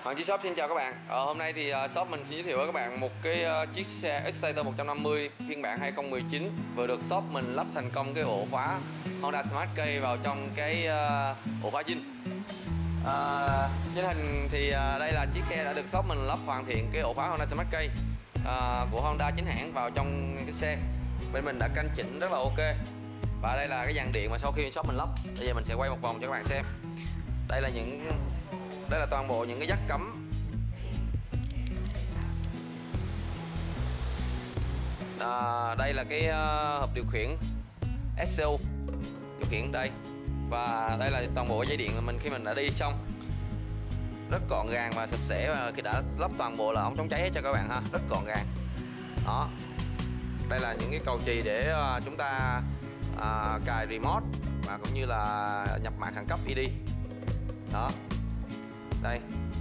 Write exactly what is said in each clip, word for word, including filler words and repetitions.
Hoàng Chí Shop xin chào các bạn. Ờ, hôm nay thì uh, shop mình xin giới thiệu với các bạn một cái uh, chiếc xe Exciter một trăm năm mươi phiên bản hai không một chín vừa được shop mình lắp thành công cái ổ khóa Honda Smart Key vào trong cái uh, ổ khóa zin. Uh, trên hình thì uh, đây là chiếc xe đã được shop mình lắp hoàn thiện cái ổ khóa Honda Smart Key uh, của Honda chính hãng vào trong cái xe. Bên mình đã canh chỉnh rất là ok. Và đây là cái dàn điện mà sau khi shop mình lắp. Bây giờ mình sẽ quay một vòng cho các bạn xem. Đây là những Đây là toàn bộ những cái jack cắm. À, đây là cái uh, hộp điều khiển ét xê u điều khiển đây. Và đây là toàn bộ dây điện mà mình khi mình đã đi xong. Rất gọn gàng và sạch sẽ, và khi đã lắp toàn bộ là ống chống cháy hết cho các bạn ha, rất gọn gàng. Đó. Đây là những cái cầu chì để uh, chúng ta uh, cài remote và cũng như là nhập mạng khẩn cấp i đê. Đó. Đây.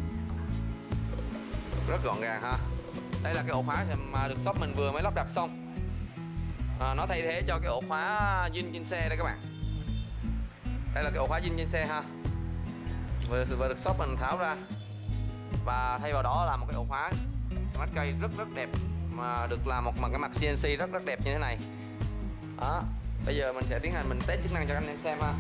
Rất gọn gàng ha. Đây là cái ổ khóa mà được shop mình vừa mới lắp đặt xong. à, Nó thay thế cho cái ổ khóa zin trên xe đây các bạn. Đây là cái ổ khóa zin trên xe ha, vừa, vừa được shop mình tháo ra. Và thay vào đó là một cái ổ khóa Smart Key rất rất đẹp, mà được làm một bằng cái mặt xê en xê rất rất đẹp như thế này. Đó. Bây giờ mình sẽ tiến hành mình test chức năng cho anh em xem ha.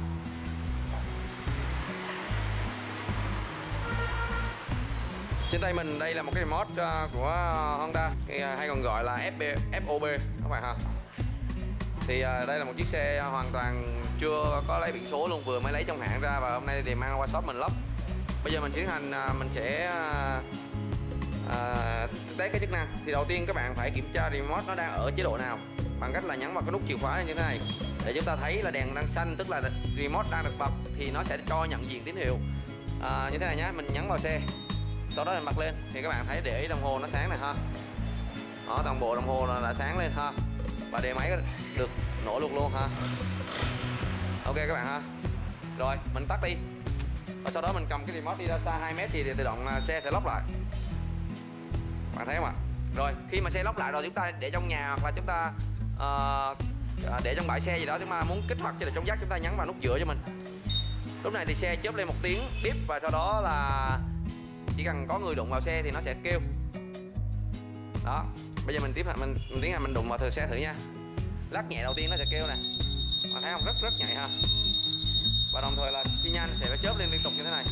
Trên tay mình đây là một cái remote của Honda, hay còn gọi là ép ô bê các bạn ha. Thì đây là một chiếc xe hoàn toàn chưa có lấy biển số luôn, vừa mới lấy trong hãng ra và hôm nay thì mang qua shop mình lắp. Bây giờ mình tiến hành mình sẽ à, test cái chức năng. Thì đầu tiên các bạn phải kiểm tra remote nó đang ở chế độ nào bằng cách là nhấn vào cái nút chìa khóa như thế này để chúng ta thấy là đèn đang xanh, tức là remote đang được bật thì nó sẽ cho nhận diện tín hiệu à, như thế này nhé. Mình nhấn vào xe, sau đó mình bật lên thì các bạn thấy để ý đồng hồ nó sáng này ha. Đó, toàn bộ đồng hồ là sáng lên ha, và đề máy được nổ luôn luôn ha. Ok các bạn ha. Rồi mình tắt đi, và sau đó mình cầm cái remote đi ra xa hai mét thì tự động xe sẽ lóc lại. Bạn thấy không ạ? Rồi khi mà xe lóc lại rồi, chúng ta để trong nhà hoặc là chúng ta uh, để trong bãi xe gì đó, chúng ta muốn kích hoạt cho trong jack, chúng ta nhấn vào nút giữa cho mình. Lúc này thì xe chớp lên một tiếng bíp, và sau đó là chỉ cần có người đụng vào xe thì nó sẽ kêu. Đó. Bây giờ mình tiếp mình, mình tiến hành mình đụng vào thử xe thử nha. Lắc nhẹ đầu tiên nó sẽ kêu nè. Mà thấy không, rất rất nhạy ha. Và đồng thời là xi nhan sẽ phải chớp lên liên tục như thế này.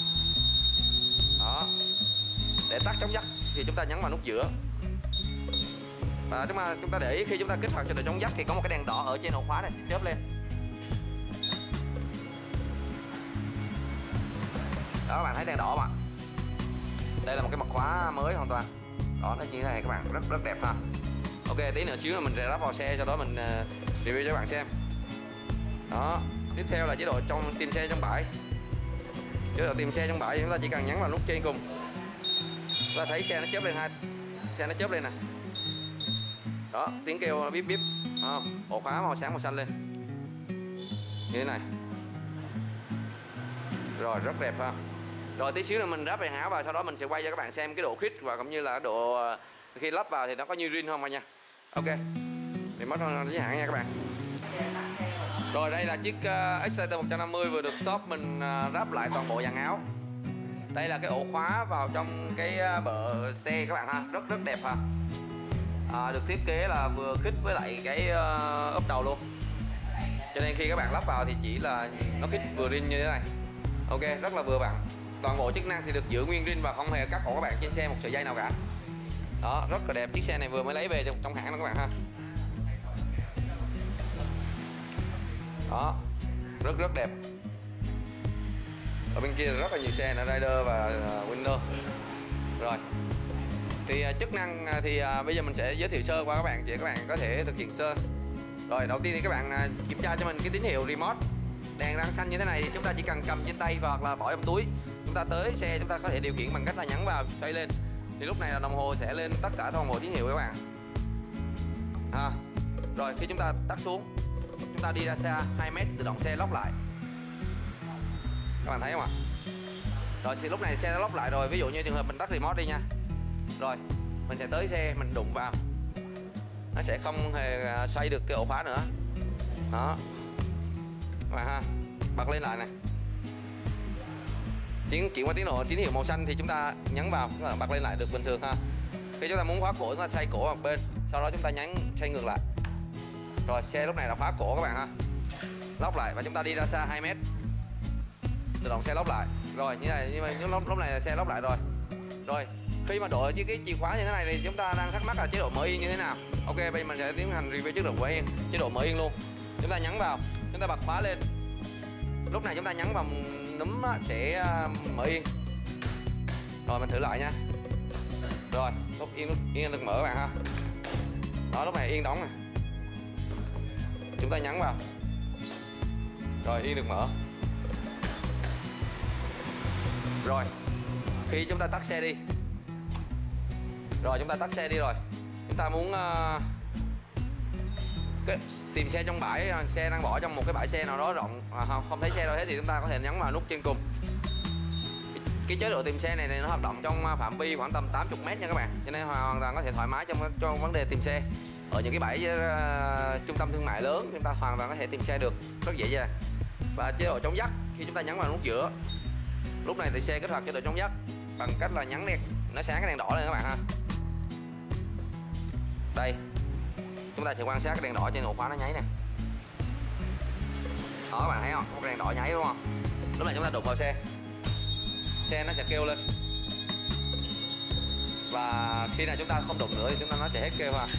Đó. Để tắt chống jack thì chúng ta nhấn vào nút giữa. Và chúng ta chúng ta để ý khi chúng ta kích hoạt cho được chống jack thì có một cái đèn đỏ ở trên ổ khóa này chớp lên. Đó, các bạn thấy đèn đỏ mà. Đây là một cái mặt khóa mới hoàn toàn. Đó, nó như thế này các bạn, rất rất đẹp ha. Ok, tí nữa xíu là mình sẽ lắp vào xe, sau đó mình uh, review cho các bạn xem. Đó, tiếp theo là chế độ trong tìm xe trong bãi. Chế độ tìm xe trong bãi thì chúng ta chỉ cần nhấn vào nút trên cùng. Chúng ta thấy xe nó chớp lên hai, xe nó chớp lên nè. Đó, tiếng kêu bíp bíp. Không? Ổ khóa màu sáng màu xanh lên. Như thế này. Rồi, rất đẹp ha. Rồi tí xíu là mình ráp về hảo và sau đó mình sẽ quay cho các bạn xem cái độ khít và cũng như là độ khi lắp vào thì nó có như zin không nha. Ok. Thì mất giới hạn nha các bạn. Rồi đây là chiếc uh, Exciter một trăm năm mươi vừa được shop mình uh, ráp lại toàn bộ dàn áo. Đây là cái ổ khóa vào trong cái uh, bờ xe các bạn ha, rất rất đẹp ha. À, được thiết kế là vừa khít với lại cái uh, ốp đầu luôn. Cho nên khi các bạn lắp vào thì chỉ là nó khít vừa zin như thế này. Ok, rất là vừa vặn. Toàn bộ chức năng thì được giữ nguyên zin và không hề cắt cổ các bạn trên xe một sợi dây nào cả. Đó, rất là đẹp. Chiếc xe này vừa mới lấy về trong, trong hãng đó các bạn ha. Đó, rất rất đẹp. Ở bên kia rất là nhiều xe là Rider và uh, Winner. Rồi. Thì uh, chức năng uh, thì uh, bây giờ mình sẽ giới thiệu sơ qua các bạn để các bạn có thể thực hiện sơ. Rồi, đầu tiên thì các bạn uh, kiểm tra cho mình cái tín hiệu remote. Đèn đang xanh như thế này thì chúng ta chỉ cần cầm trên tay hoặc là bỏ trong túi. Chúng ta tới xe chúng ta có thể điều khiển bằng cách là nhấn vào xoay lên. Thì lúc này là đồng hồ sẽ lên tất cả toàn bộ tín hiệu các bạn. À, rồi khi chúng ta tắt xuống, chúng ta đi ra xa hai mét tự động xe lóc lại. Các bạn thấy không ạ? Rồi thì lúc này xe đã lóc lại rồi, ví dụ như trường hợp mình tắt remote đi nha. Rồi, mình sẽ tới xe mình đụng vào. Nó sẽ không hề xoay được cái ổ khóa nữa. Đó. Các bạn ha, bật lên lại này. Chuyển chuyển qua tín hiệu tín hiệu màu xanh thì chúng ta nhấn vào, chúng ta bật lên lại được bình thường ha. Khi chúng ta muốn khóa cổ, chúng ta xoay cổ một bên, sau đó chúng ta nhấn xoay ngược lại. Rồi xe lúc này là khóa cổ các bạn ha. Lóc lại và chúng ta đi ra xa hai mét. Tự động xe lóc lại. Rồi như này, như vậy lúc, lúc này là xe lóc lại rồi. Rồi khi mà đổi với cái chìa khóa như thế này thì chúng ta đang thắc mắc là chế độ mở yên như thế nào. Ok, bây giờ mình sẽ tiến hành review chế độ mở yên, chế độ mở yên luôn. Chúng ta nhấn vào, chúng ta bật khóa lên. Lúc này chúng ta nhấn vào núm sẽ mở yên. Rồi mình thử lại nha. Rồi lúc yên lúc yên được mở các bạn ha. Đó, lúc này yên đóng này. Chúng ta nhấn vào. Rồi yên được mở. Rồi khi chúng ta tắt xe đi. Rồi chúng ta tắt xe đi rồi. Chúng ta muốn uh, cái, tìm xe trong bãi, xe đang bỏ trong một cái bãi xe nào đó rộng, à, không, không thấy xe đâu hết thì chúng ta có thể nhấn vào nút trên cùng. Cái, cái chế độ tìm xe này, này nó hoạt động trong phạm vi khoảng tầm tám mươi mét nha các bạn, cho nên hoàn toàn có thể thoải mái trong trong vấn đề tìm xe. Ở những cái bãi uh, trung tâm thương mại lớn chúng ta hoàn toàn có thể tìm xe được rất dễ dàng. Và chế độ chống dắt, khi chúng ta nhấn vào nút giữa, lúc này thì xe kích hoạt chế độ chống dắt bằng cách là nhấn đèn, nó sáng cái đèn đỏ lên các bạn ha. Đây, chúng ta sẽ quan sát cái đèn đỏ trên ổ khóa nó nháy nè. Đó các bạn thấy không, cái đèn đỏ nháy đúng không? Lúc này chúng ta đụng vào xe, xe nó sẽ kêu lên. Và khi nào chúng ta không đụng nữa thì chúng ta nó sẽ hết kêu ha.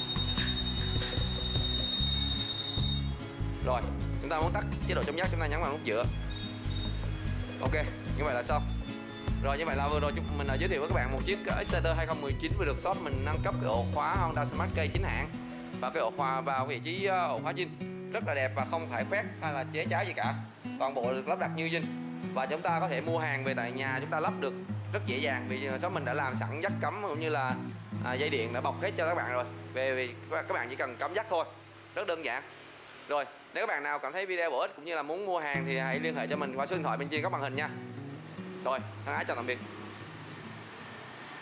Rồi, chúng ta muốn tắt chế độ chống dắt, chúng ta nhấn vào nút giữa. Ok, như vậy là xong. Rồi như vậy là vừa rồi mình đã giới thiệu với các bạn một chiếc Exciter hai không một chín vừa được shop mình nâng cấp cái ổ khóa Honda Smart Key chính hãng và cái ổ khóa vào vị trí ổ khóa zin rất là đẹp và không phải khoét hay là chế cháo gì cả, toàn bộ được lắp đặt như zin và chúng ta có thể mua hàng về tại nhà chúng ta lắp được rất dễ dàng vì shop mình đã làm sẵn dắt cắm cũng như là à, dây điện đã bọc hết cho các bạn rồi. Về vì các bạn chỉ cần cắm dắt thôi, rất đơn giản. Rồi nếu các bạn nào cảm thấy video bổ ích cũng như là muốn mua hàng thì hãy liên hệ cho mình qua số điện thoại bên trên góc màn hình nha. Rồi, thân ái chào tạm biệt.